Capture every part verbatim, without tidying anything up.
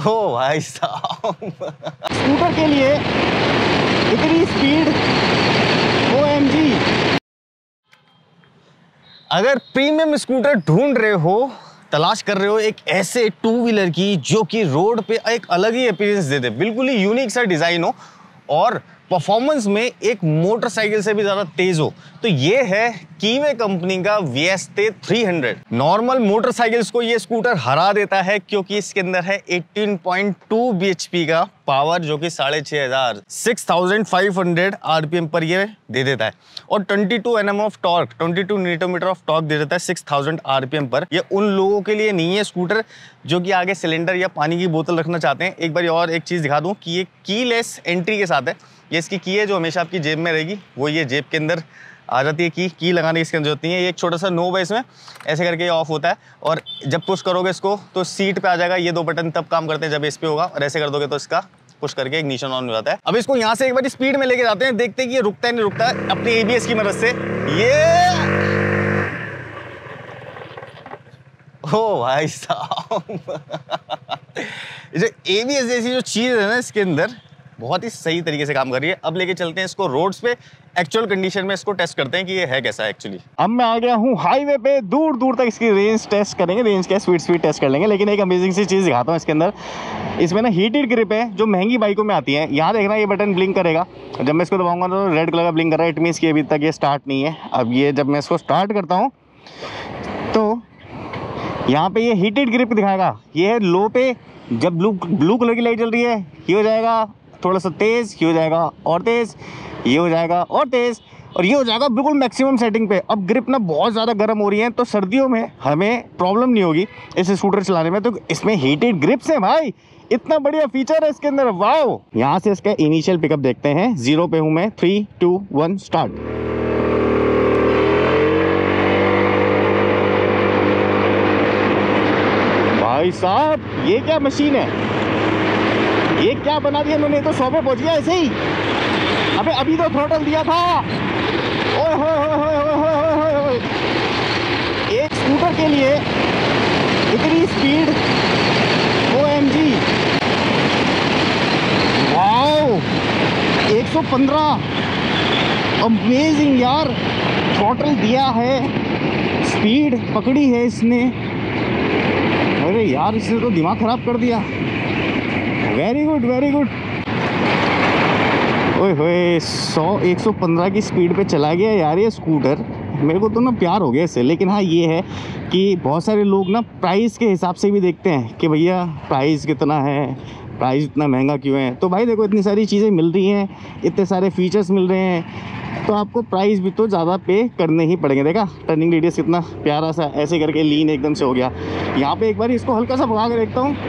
ओ भाई साहब स्कूटर के लिए इतनी स्पीड, ओ एम जी। अगर प्रीमियम स्कूटर ढूंढ रहे हो, तलाश कर रहे हो एक ऐसे टू व्हीलर की जो कि रोड पे एक अलग ही अपीयरेंस दे दे, बिल्कुल ही यूनिक सा डिजाइन हो और परफॉर्मेंस में एक मोटरसाइकिल से भी ज्यादा तेज हो, तो ये है कीवे कंपनी का V S T three hundred. Normal motorcycles को ये स्कूटर हरा देता है क्योंकि इसके अंदर है अठारह पॉइंट दो बी एच पी का पावर, जो कि साढ़े छह हजार six thousand five hundred RPM पर ये दे देता है और बाईस एन एम ऑफ टॉर्क, बाईस न्यूटन मीटर ऑफ टॉर्क दे देता है सिक्स थाउजेंड आरपीएम पर। ये उन लोगों के लिए नहीं है स्कूटर जो कि आगे सिलेंडर या पानी की बोतल रखना चाहते हैं। एक बार और एक चीज दिखा दूं कि ये कीलेस एंट्री के साथ है। ये इसकी की है जो हमेशा आपकी जेब में रहेगी, वो ये जेब के अंदर आ जाती है की की लगाने की इसके अंदर जरूरत नहीं है। ये एक छोटा सा नोब है इसमें, ऐसे करके ये ऑफ होता है और जब पुश करोगे इसको तो सीट पे आ जाएगा। ये दो बटन तब काम करते हैं जब इस पे होगा, और ऐसे कर दोगे तो इसका पुश करके इग्निशन ऑन हो जाता है। अब इसको यहाँ से एक बार स्पीड में लेके जाते हैं, देखते हैं कि ये रुकता है नहीं रुकता है अपनी ए बी एस की मदद से। ये ओ भाई साहब जो ए बी एस जैसी जो चीज है ना इसके अंदर, बहुत ही सही तरीके से काम कर रही है। अब लेके चलते हैं इसको रोड्स पे, एक्चुअल कंडीशन में इसको टेस्ट करते हैं कि ये है कैसा एक्चुअली। अब मैं आ गया हूँ हाईवे पे, दूर दूर तक इसकी रेंज टेस्ट करेंगे, रेंज क्या स्पीड स्पीड टेस्ट कर लेंगे। लेकिन एक अमेजिंग सी चीज़ दिखाता हूँ इसके अंदर। इसमें ना हीटेड ग्रिप है जो महंगी बाइकों में आती है। यहाँ देखना ये बटन ब्लिंक करेगा, जब मैं इसको दबाऊंगा तो रेड कलर का ब्लिंक कर रहा है, इट मीन्स कि अभी तक ये स्टार्ट नहीं है। अब ये जब मैं इसको स्टार्ट करता हूँ तो यहाँ पे ये हीटेड ग्रिप दिखाएगा। ये है लो पे, जब ब्लू ब्लू कलर की लाइट जल रही है ये हो जाएगा थोड़ा सा तेज, ये हो जाएगा और तेज, ये हो जाएगा और तेज, और ये हो जाएगा बिल्कुल मैक्सिमम सेटिंग पे। अब ग्रिप ना बहुत ज़्यादा गर्म हो रही है तो सर्दियों में हमें प्रॉब्लम नहीं होगी इस स्कूटर चलाने में। तो इसमें हीटेड ग्रिप्स है भाई, इतना बढ़िया फीचर है इसके अंदर, वाओ। यहाँ से इसका इनिशियल पिकअप देखते हैं। जीरो पे हूँ मैं, थ्री टू वन स्टार्ट। भाई साहब ये क्या मशीन है, ये क्या बना दिया इन्होंने, तो सौ पे पहुंच गया ऐसे ही। अबे अभी तो थ्रोटल दिया था। ओए होए होए होए होए होए होए। एक स्कूटर के लिए इतनी speed, O M G, wow. एक सौ पंद्रह, अमेजिंग यार। थ्रोटल दिया है, स्पीड पकड़ी है इसने। अरे यार इसने तो दिमाग खराब कर दिया। Very good very good. ओए होए, सौ एक सौ पंद्रह की स्पीड पे चला गया यार ये स्कूटर। मेरे को तो ना प्यार हो गया इससे। लेकिन हाँ ये है कि बहुत सारे लोग ना प्राइस के हिसाब से भी देखते हैं कि भैया प्राइस कितना है, प्राइस इतना महंगा क्यों है। तो भाई देखो इतनी सारी चीज़ें मिल रही हैं, इतने सारे फीचर्स मिल रहे हैं, तो आपको प्राइस भी तो ज़्यादा पे करने ही पड़ेंगे। देखा टर्निंग रेडियस कितना प्यारा सा, ऐसे करके लीन एकदम से हो गया। यहाँ पे एक बार इसको हल्का सा भगा कर देखता हूँ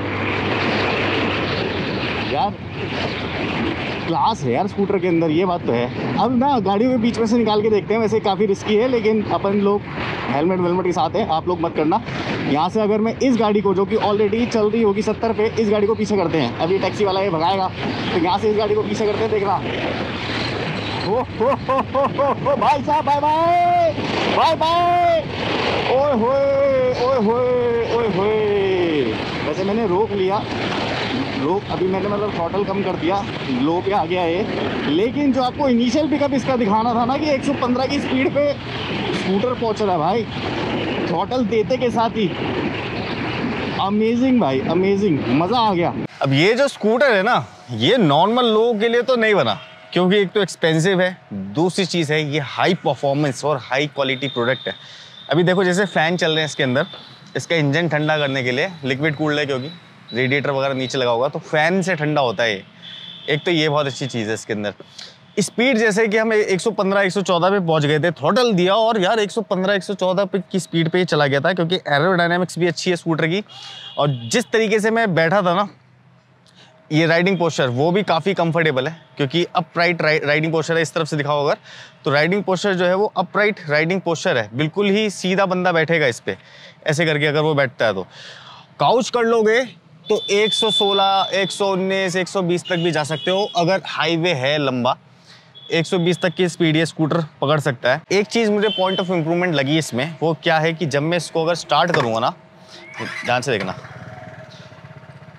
यार, क्लास है यार स्कूटर के अंदर, ये बात तो है। अब ना गाड़ियों के बीच में से निकाल के देखते हैं, वैसे काफ़ी रिस्की है लेकिन अपन लोग हेलमेट वेलमेट के साथ हैं, आप लोग मत करना। यहाँ से अगर मैं इस गाड़ी को जो कि ऑलरेडी चल रही होगी सत्तर पे, इस गाड़ी को पीछे करते हैं। अभी टैक्सी वाला ये भगाएगा तो यहाँ से इस गाड़ी को पीछे करते हैं, देखना। ओ हो हो हो हो हो भाई साहब, बाय बाय बाय बाय। ओए होए ओए होए ओए होए। वैसे मैंने रोक लिया, रोक अभी मैंने मतलब थ्रॉटल कम कर दिया, लो पे आ गया है। लेकिन जो आपको इनिशियल पिकअप इसका दिखाना था ना कि एक सौ पंद्रह की स्पीड पे स्कूटर पहुंच रहा है भाई, थ्रॉटल देते के साथ ही। अमेजिंग भाई, अमेजिंग, मज़ा आ गया। अब ये जो स्कूटर है ना, ये नॉर्मल लोगों के लिए तो नहीं बना, क्योंकि एक तो एक्सपेंसिव है, दूसरी चीज़ है ये हाई परफॉर्मेंस और हाई क्वालिटी प्रोडक्ट है। अभी देखो जैसे फ़ैन चल रहे हैं इसके अंदर, इसका इंजन ठंडा करने के लिए लिक्विड कूल्ड है, क्योंकि रेडिएटर वगैरह नीचे लगा होगा तो फ़ैन से ठंडा होता है ये। एक तो ये बहुत अच्छी चीज़ है इसके अंदर। स्पीड जैसे कि हम एक सौ पंद्रह एक सौ चौदह पे पहुंच गए थे, थ्रॉटल दिया और यार एक सौ पंद्रह एक सौ चौदह पे की स्पीड पे ही चला गया था, क्योंकि एरोडायनामिक्स भी अच्छी है स्कूटर की। और जिस तरीके से मैं बैठा था ना, ये राइडिंग पोस्चर वो भी काफ़ी कंफर्टेबल है, क्योंकि अपराइट राइडिंग पोस्चर है। इस तरफ से दिखाओ अगर तो राइडिंग पोस्चर जो है वो अपराइट राइडिंग पोस्चर है, बिल्कुल ही सीधा बंदा बैठेगा इस पर, ऐसे करके अगर वो बैठता है तो। काउच कर लोगे तो एक सौ सोलह एक सौ उन्नीस एक सौ बीस तक भी जा सकते हो, अगर हाईवे है लंबा एक सौ बीस तक की स्पीड ये स्कूटर पकड़ सकता है। एक चीज़ मुझे पॉइंट ऑफ इम्प्रूवमेंट लगी इसमें, वो क्या है कि जब मैं इसको अगर स्टार्ट करूँगा ना, ध्यान से देखना,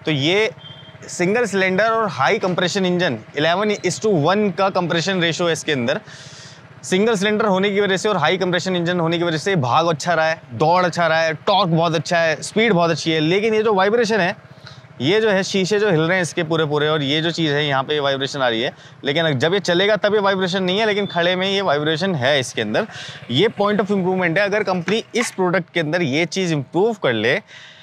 तो ये सिंगल सिलेंडर और high compression engine eleven is to one का कंप्रेशन रेशो है इसके अंदर। सिंगल सिलेंडर होने की वजह से और हाई कंप्रेशन इंजन होने की वजह से भाग अच्छा रहा है, दौड़ अच्छा रहा है, टॉर्क बहुत अच्छा है, स्पीड बहुत अच्छी है। लेकिन ये जो वाइब्रेशन है, ये जो है शीशे जो हिल रहे हैं इसके पूरे पूरे, और ये जो चीज़ है यहाँ पे वाइब्रेशन आ रही है, लेकिन जब ये चलेगा तब ये वाइब्रेशन नहीं है, लेकिन खड़े में ये वाइब्रेशन है इसके अंदर। ये पॉइंट ऑफ इम्प्रूवमेंट है। अगर कंपनी इस प्रोडक्ट के अंदर ये चीज़ इम्प्रूव कर ले,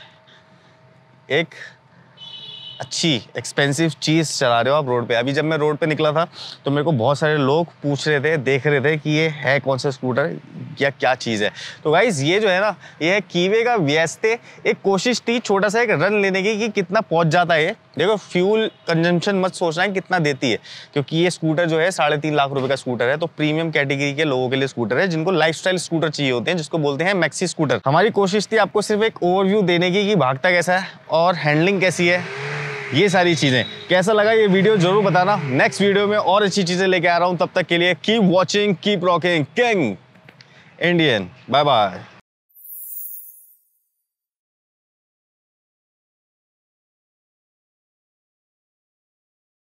एक अच्छी एक्सपेंसिव चीज़ चला रहे हो आप रोड पे। अभी जब मैं रोड पे निकला था तो मेरे को बहुत सारे लोग पूछ रहे थे, देख रहे थे कि ये है कौन सा स्कूटर या क्या चीज़ है। तो गाइज़ ये जो है ना, ये है कीवे का व्यस्ते। एक कोशिश थी छोटा सा एक रन लेने की कि कितना पहुंच जाता है। देखो फ्यूल कंजम्पशन मत सोचना है कितना देती है, क्योंकि ये स्कूटर जो है साढ़े तीन लाख रुपए का स्कूटर है। तो प्रीमियम कैटेगरी के लोगों के लिए स्कूटर है, जिनको लाइफस्टाइल स्कूटर चाहिए होते हैं, जिसको बोलते हैं मैक्सी स्कूटर। हमारी कोशिश थी आपको सिर्फ एक ओवरव्यू देने की कि भागता कैसा है और हैंडलिंग कैसी है, ये सारी चीज़ें। कैसा लगा ये वीडियो जरूर बताना। नेक्स्ट वीडियो में और अच्छी चीज़ें लेके आ रहा हूँ, तब तक के लिए keep watching, keep rocking, king Indian. Bye bye.